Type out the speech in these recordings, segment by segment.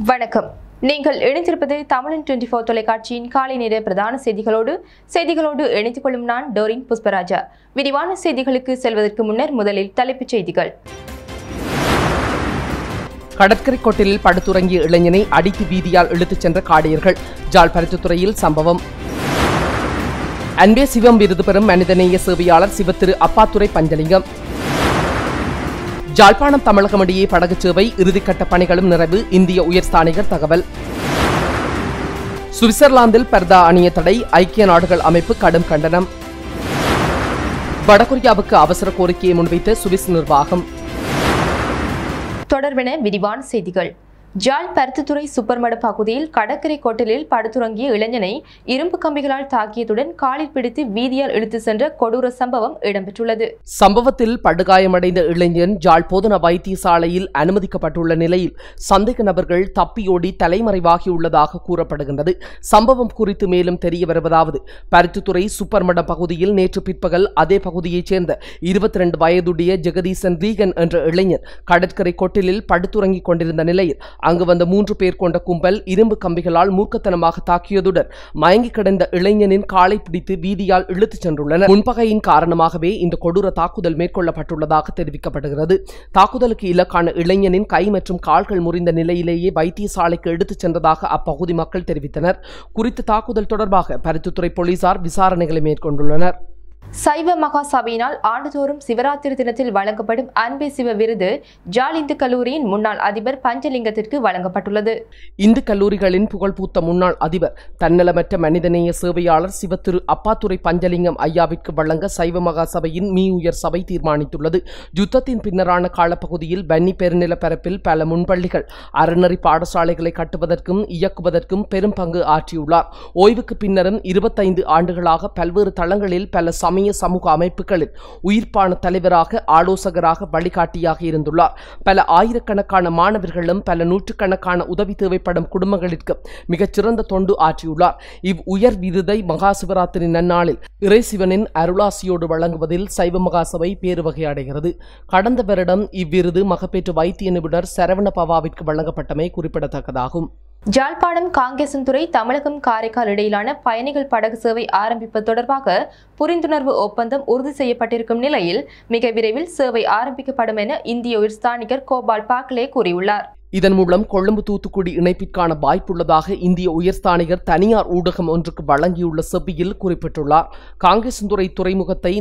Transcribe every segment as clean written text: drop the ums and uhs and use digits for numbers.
வணக்கம். நீங்கள் இணைந்திருப்பது தமிழன் 24 தொலைக்காட்சியின் காலை நேர பிரதான செய்திகளோடு இணைத்துக் கொள்ளும் நான் டோரின் புஷ்பராஜா. விரிவான செய்திகளுக்கு செல்வதற்கு முன்னர் முதலில் தலைப்புச் செய்திகள். கடற்கரை கோட்டிலில் படுத்துறங்கிய இளைஞனை அடித்து வீதியால் இழுத்துச் சென்ற காடையர்கள். ஜாழ் பருத்தித்துறையில் சம்பவம். அன்பே சிவம் விருது பெறும் மனிதநேய சேவையாளர் சிவத்திரு அப்பாத்துரை பஞ்சலிங்கம். ஜாழ்ப்பாணம் தமிழகம் இடையே படகு சேவை இறுதிக்கட்ட பணிகளும் நிறைவு. இந்திய உயர்ஸ்தானிகர் தகவல். சுவிட்சர்லாந்தில் பர்தா அணிய தடை. ஐக்கிய நாடுகள் அமைப்பு கடும் கண்டனம். வடகொரியாவுக்கு அவசர கோரிக்கையை முன்வைத்த சுவிஸ் நிர்வாகம். தொடர்பென விரிவான செய்திகள். ஜாழ் பருத்தித்துறை சூப்பர்மட பகுதியில் கடற்கரை கோட்டலில் படுத்துறங்கிய இளைஞனை இரும்பு கம்பிகளால் தாக்கியதுடன் காலில் பிடித்து வீதியால் இழுத்து சென்ற கொடூர சம்பவம் இடம்பெற்றுள்ளது. சம்பவத்தில் படுகாயமடைந்த இளைஞன் ஜாழ் போதனா வைத்தியசாலையில் அனுமதிக்கப்பட்டுள்ள நிலையில் சந்தேக நபர்கள் தப்பியோடி தலைமறைவாகியுள்ளதாக கூறப்படுகின்றது. சம்பவம் குறித்து மேலும் தெரிய வருவதாவது, பருத்தித்துறை சூப்பர்மட பகுதியில் நேற்று பிற்பகல் அதே பகுதியைச் சேர்ந்த 22 வயதுடைய ஜெகதீசன் ரீகன் என்ற இளைஞர் கடற்கரை கோட்டிலில் படுத்துறங்கிக் கொண்டிருந்த நிலையில் அங்கு வந்த 3 பேர் கொண்ட கும்பல் இரும்பு கம்பிகளால் மூர்க்கத்தனமாக தாக்கியதுடன் மயங்கி கிடந்த இளைஞனின் காலை பிடித்து வீதியால் இழுத்துச் சென்றுள்ளனர். முன்பகையின் காரணமாகவே இந்த கொடூர தாக்குதல் மேற்கொள்ளப்பட்டுள்ளதாக தெரிவிக்கப்படுகிறது. தாக்குதலுக்கு இலக்கான இளைஞனின் கை மற்றும் கால்கள் முறிந்த நிலையிலேயே வைத்தியசாலைக்கு எடுத்துச் சென்றதாக அப்பகுதி மக்கள் தெரிவித்தனர். குறித்த தாக்குதல் தொடர்பாக பருத்தித்துறை போலீசார் விசாரணைகளை மேற்கொண்டுள்ளனர். சைவ மகாசபையினால் ஆண்டுதோறும் சிவராத்திரி தினத்தில் வழங்கப்படும் அன்பே சிவ விருது ஜாழ் இந்து கல்லூரியின் முன்னாள் அதிபர் பஞ்சலிங்கத்திற்கு வழங்கப்பட்டுள்ளது. இந்து கல்லூரிகளின் புகழ்பூத்த முன்னாள் அதிபர் தன்னலமற்ற மனிதநேய சேவையாளர் சிவத்திரு அப்பாத்துரை பஞ்சலிங்கம் ஐயாவிற்கு வழங்க சைவ மகாசபையின் உயர் சபை தீர்மானித்துள்ளது. யுத்தத்தின் பின்னரான காலப்பகுதியில் பன்னி பெருநிலப்பரப்பில் பல முன்பள்ளிகள் அறநெறி பாடசாலைகளை கட்டுவதற்கும் இயக்குவதற்கும் பெரும் பங்கு ஆற்றியுள்ளார். ஓய்வுக்கு பின்னரும் 25 ஆண்டுகளாக பல்வேறு தளங்களில் பல சமூக அமைப்புகளில் உயிர்ப்பான தலைவராக, ஆலோசகராக, வழிகாட்டியாக இருந்துள்ளார். பல ஆயிரக்கணக்கான மாணவர்களும் பல நூற்றுக்கணக்கான உதவி தேவைப்படும் குடும்பங்களுக்கு மிகச்சிறந்த தொண்டு ஆற்றியுள்ளார். உயர் விருதை மகா சிவராத்திரி நன்னாளில் இறைசிவனின் அருளாசியோடு வழங்குவதில் சைவ மகாசபை பேருவகை அடைகிறது. கடந்த வருடம் இவ்விருது மகப்பேற்று வைத்திய நிபுணர் சரவண பவாவிற்கு வழங்கப்பட்டமை குறிப்பிடத்தக்கதாகும். ஜாழ்ப்பாணம் காங்கேசன்துறை தமிழகம் காரைக்கால் இடையிலான பயணிகள் படகு சேவை ஆரம்பிப்பது தொடர்பாக புரிந்துணர்வு ஒப்பந்தம் உறுதி செய்யப்பட்டிருக்கும் நிலையில் மிக விரைவில் சேவை ஆரம்பிக்கப்படும் என இந்திய உயர்ஸ்தானிகர் கோபால் பாக்லே கூறியுள்ளார். இதன் மூலம் கொழும்பு தூத்துக்குடி இணைப்பிற்கான வாய்ப்புள்ளதாக இந்திய உயர்ஸ்தானிகர் தனியார் ஊடகம் ஒன்றுக்கு வழங்கியுள்ள செவ்வியில் குறிப்பிட்டுள்ளார். காங்கேசன்துறை துறைமுகத்தை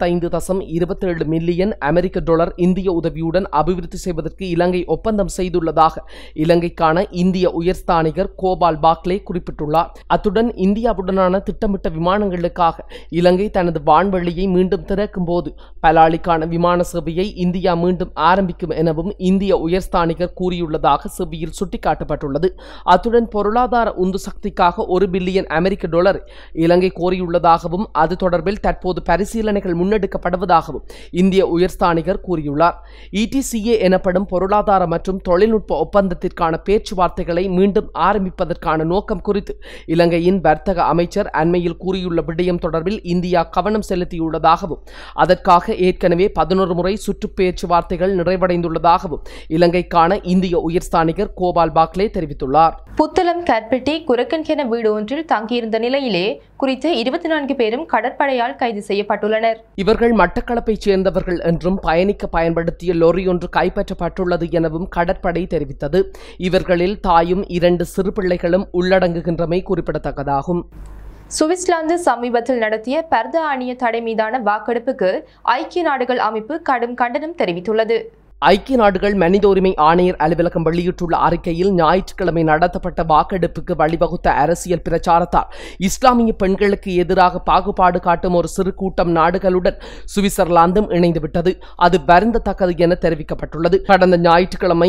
45.27 மில்லியன் அமெரிக்க டாலர் இந்திய உதவியுடன் அபிவிருத்தி செய்வதற்கு இலங்கை ஒப்பந்தம் செய்துள்ளதாக இலங்கைக்கான இந்திய உயர்ஸ்தானிகர் கோபால் பாக்லே குறிப்பிட்டுள்ளார். அத்துடன் இந்தியாவுடனான திட்டமிட்ட விமானங்களுக்காக இலங்கை தனது வான்வெளியை மீண்டும் திறக்கும் போது பலாலிக்கான விமான சேவையை இந்தியா மீண்டும் ஆரம்பிக்கும் எனவும் இந்திய உயர்ஸ்தானிகர் கூறியுள்ளார். செவ்வியில் சுட்டிக்காட்டப்பட்டுள்ளது. அத்துடன் பொருளாதார உந்து சக்திக்காக 1 பில்லியன் அமெரிக்க டாலர் இலங்கை கோரியுள்ளதாகவும் அது தொடர்பில் தற்போது பரிசீலனைகள் முன்னெடுக்கப்படுவதாகவும் இந்திய உயர்ஸ்தானிகர் கூறியுள்ளார். ETCA எனப்படும் பொருளாதார மற்றும் தொழில்நுட்ப ஒப்பந்தத்திற்கான பேச்சுவார்த்தைகளை மீண்டும் ஆரம்பிப்பதற்கான நோக்கம் குறித்து இலங்கையின் வர்த்தக அமைச்சர் அண்மையில் கூறியுள்ள விடயம் தொடர்பில் இந்தியா கவனம் செலுத்தியுள்ளதாகவும் அதற்காக ஏற்கனவே 11 முறை சுற்று பேச்சுவார்த்தைகள் நிறைவடைந்துள்ளதாகவும் இலங்கைக்கான இந்திய உயர்ஸ்தானிகர் கோபால் பாக்லே தெரிவித்துள்ளார். புத்தளம் கற்பட்டி குரக்கன்கென வீடு ஒன்றில் தங்கியிருந்த நிலையிலே குறித்து 24 பேரும் கடற்படையால் கைது செய்யப்பட்டுள்ளனர். இவர்கள் மட்டக்களப்பைச் சேர்ந்தவர்கள் என்றும் பயணிக்க பயன்படுத்திய லொரி ஒன்று கைப்பற்றப்பட்டுள்ளது எனவும் கடற்படை தெரிவித்தது. இவர்களில் தாயும் 2 சிறு பிள்ளைகளும் உள்ளடங்குகின்றமை குறிப்பிடத்தக்கதாகும். சுவிட்சர்லாந்து சமீபத்தில் நடத்திய பர்தா அணிய தடை மீதான வாக்கெடுப்புக்கு ஐக்கிய நாடுகள் அமைப்பு கடும் கண்டனம் தெரிவித்துள்ளது. ஐக்கிய நாடுகள் மனித உரிமை ஆணையர் அலுவலகம் வெளியிட்டுள்ள அறிக்கையில் ஞாயிற்றுக்கிழமை நடத்தப்பட்ட வாக்கெடுப்புக்கு வழிவகுத்த அரசியல் பிரச்சாரத்தால் இஸ்லாமிய பெண்களுக்கு எதிராக பாகுபாடு காட்டும் ஒரு சிறு கூட்டம் நாடுகளுடன் சுவிட்சர்லாந்தும் இணைந்துவிட்டது. அது வருந்தத்தக்கது என தெரிவிக்கப்பட்டுள்ளது. கடந்த ஞாயிற்றுக்கிழமை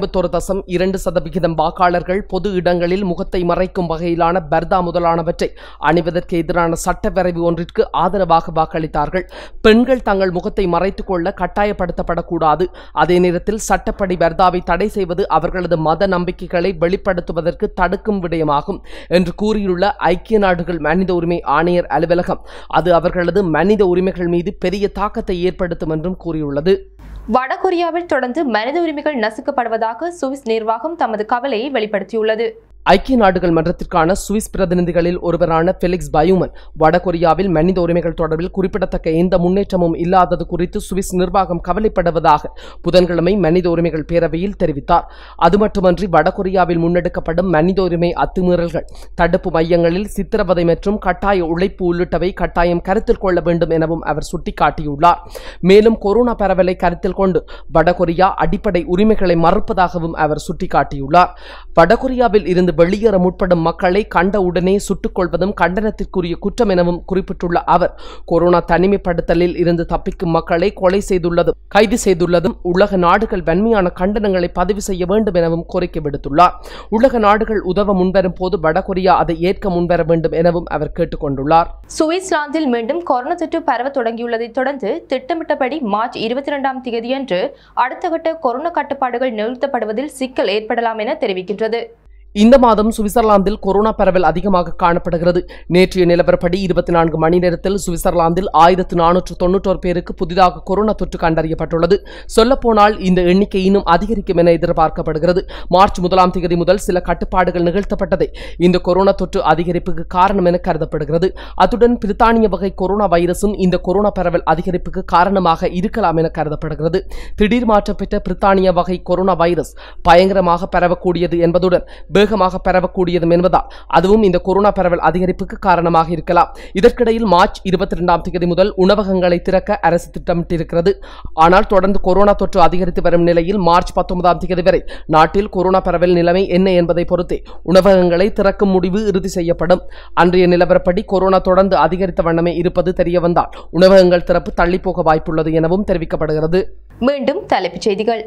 51.2% வாக்காளர்கள் பொது இடங்களில் முகத்தை மறைக்கும் வகையிலான பர்தா முதலானவற்றை அணிவதற்கு எதிரான சட்டவரைவு ஒன்றிற்கு ஆதரவாக வாக்களித்தார்கள். பெண்கள் தங்கள் முகத்தை மறைத்துக் கொள்ள கட்டாயப்படுத்தப்படக்கூடாது. அதே நேரத்தில் சட்டப்படி வர்தாவை தடை செய்வது அவர்களது மத நம்பிக்கைகளை வெளிப்படுத்துவதற்கு தடுக்கும் விடயமாகும் என்று கூறியுள்ள ஐக்கிய நாடுகள் மனித உரிமை ஆணையர் அலுவலகம் அது அவர்களது மனித உரிமைகள் மீது பெரிய தாக்கத்தை ஏற்படுத்தும் என்றும் கூறியுள்ளது. வடகொரியாவில் தொடர்ந்து மனித உரிமைகள் நசுக்கப்படுவதாக சுவிஸ் நிர்வாகம் தமது கவலையை வெளிப்படுத்தியுள்ளது. ஐக்கிய நாடுகள் மன்றத்திற்கான சுவிஸ் பிரதிநிதிகளில் ஒருவரான ஃபெலிக்ஸ் பயூமன் வடகொரியாவில் மனித உரிமைகள் தொடர்பில் குறிப்பிடத்தக்க எந்த முன்னேற்றமும் இல்லாதது குறித்து சுவிஸ் நிர்வாகம் கவலைப்படுவதாக புதன்கிழமை மனித உரிமைகள் பேரவையில் தெரிவித்தார். அது மட்டுமன்றி வடகொரியாவில் முன்னெடுக்கப்படும் மனித உரிமை அத்துமீறல்கள், தடுப்பு மையங்களில் சித்திரவதை மற்றும் கட்டாய உழைப்பு உள்ளிட்டவை கட்டாயம் கருத்தில் கொள்ள வேண்டும் எனவும் அவர் சுட்டிக்காட்டியுள்ளார். மேலும் கொரோனா பரவலை கருத்தில் கொண்டு வடகொரியா அடிப்படை உரிமைகளை மறுப்பதாகவும் அவர் சுட்டிக்காட்டியுள்ளார். வடகொரியாவில் இருந்து வெளியேற முற்படும் மக்களை கண்டவுடனே சுட்டுக் கொள்வதும் கண்டனத்திற்குரிய குற்றம் எனவும் குறிப்பிட்டுள்ள அவர் கொரோனா தனிமைப்படுத்தலில் இருந்து தப்பிக்கும் மக்களை கொலை செய்துள்ளதும் கைது செய்துள்ளதும் உலக நாடுகள் வன்மையான கண்டனங்களை பதிவு செய்ய வேண்டும் எனவும் கோரிக்கை விடுத்துள்ளார். உலக நாடுகள் உதவ முன்வரும் போது வடகொரியா அதை ஏற்க முன்வர வேண்டும் எனவும் அவர் கேட்டுக் கொண்டுள்ளார். சுவிட்சர்லாந்தில் மீண்டும் கொரோனா தொற்று பரவ தொடங்கியுள்ளதை தொடர்ந்து திட்டமிட்டபடி மார்ச் 22ஆம் தேதியன்று அடுத்த கட்ட கொரோனா கட்டுப்பாடுகள் நிறுத்தப்படுவதில் சிக்கல் ஏற்படலாம் என தெரிவிக்கின்றது. இந்த மாதம் சுவிட்சர்லாந்தில் கொரோனா பரவல் அதிகமாக காணப்படுகிறது. நேற்றைய நிலவரப்படி 24 மணி நேரத்தில் சுவிட்சர்லாந்தில் 1491 பேருக்கு புதிதாக கொரோனா தொற்று கண்டறியப்பட்டுள்ளது. சொல்லப்போனால் இந்த எண்ணிக்கை இன்னும் அதிகரிக்கும் என எதிர்பார்க்கப்படுகிறது. மார்ச் 1ஆம் தேதி முதல் சில கட்டுப்பாடுகள் நிகழ்த்தப்பட்டதே இந்த கொரோனா தொற்று அதிகரிப்புக்கு காரணம் என கருதப்படுகிறது. அத்துடன் பிரித்தானிய வகை கொரோனா வைரசும் இந்த கொரோனா பரவல் அதிகரிப்புக்கு காரணமாக இருக்கலாம் என கருதப்படுகிறது. திடீர் மாற்றம் பெற்ற பிரித்தானிய வகை கொரோனா வைரஸ் பயங்கரமாக பரவக்கூடியது என்பதுடன் வேகமாக பரவக்கூடியதும் என்பதால் அதுவும் இந்த கொரோனா பரவல் அதிகரிப்புக்கு காரணமாக இருக்கலாம். இதற்கிடையில் மார்ச் 22ஆம் தேதி முதல் உணவகங்களை திறக்க அரசு திட்டமிட்டிருக்கிறது. ஆனால் தொடர்ந்து கொரோனா தொற்று அதிகரித்து வரும் நிலையில் மார்ச் 19ஆம் தேதி வரை நாட்டில் கொரோனா பரவல் நிலைமை என்ன என்பதை பொறுத்தே உணவகங்களை திறக்கும் முடிவு இறுதி செய்யப்படும். அன்றைய நிலவரப்படி கொரோனா தொடர்ந்து அதிகரித்த வண்ணமே இருப்பது தெரிய வந்தால் உணவகங்கள் திறப்பு தள்ளிப்போக வாய்ப்புள்ளது எனவும் தெரிவிக்கப்படுகிறது. மீண்டும் தலைப்புச் செய்திகள்.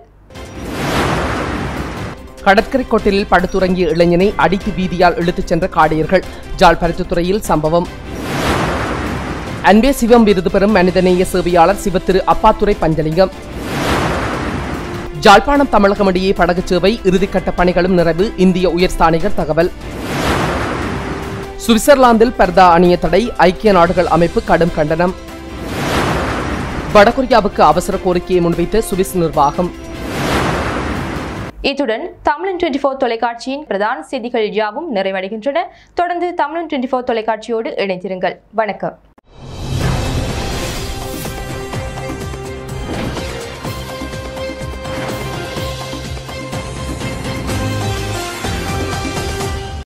கடற்கரை கொட்டிலில் படுத்துறங்கிய இளைஞனை அடித்து வீதியால் இழுத்துச் சென்ற காடையர்கள். ஜாழ் பருத்தித்துறையில் சம்பவம். அன்பே சிவம் விருது பெறும் மனிதநேய சேவையாளர் சிவத்திரு அப்பாத்துரை பஞ்சலிங்கம். ஜாழ்ப்பாணம் தமிழகம் இடையே படகு சேவை இறுதிக்கட்ட பணிகளும் நிறைவு. இந்திய உயர்ஸ்தானிகர் தகவல். சுவிட்சர்லாந்தில் பர்தா அணிய தடை, ஐக்கிய நாடுகள் அமைப்பு கடும் கண்டனம். வடகொரியாவுக்கு அவசர கோரிக்கையை முன்வைத்த சுவிஸ் நிர்வாகம். இத்துடன் தமிழன் 24 தொலைக்காட்சியின் பிரதான செய்திகள் யாவும் நிறைவடைகின்றன. தொடர்ந்து தமிழன் 24 தொலைக்காட்சியோடு இணைந்திருங்கள். வணக்கம்.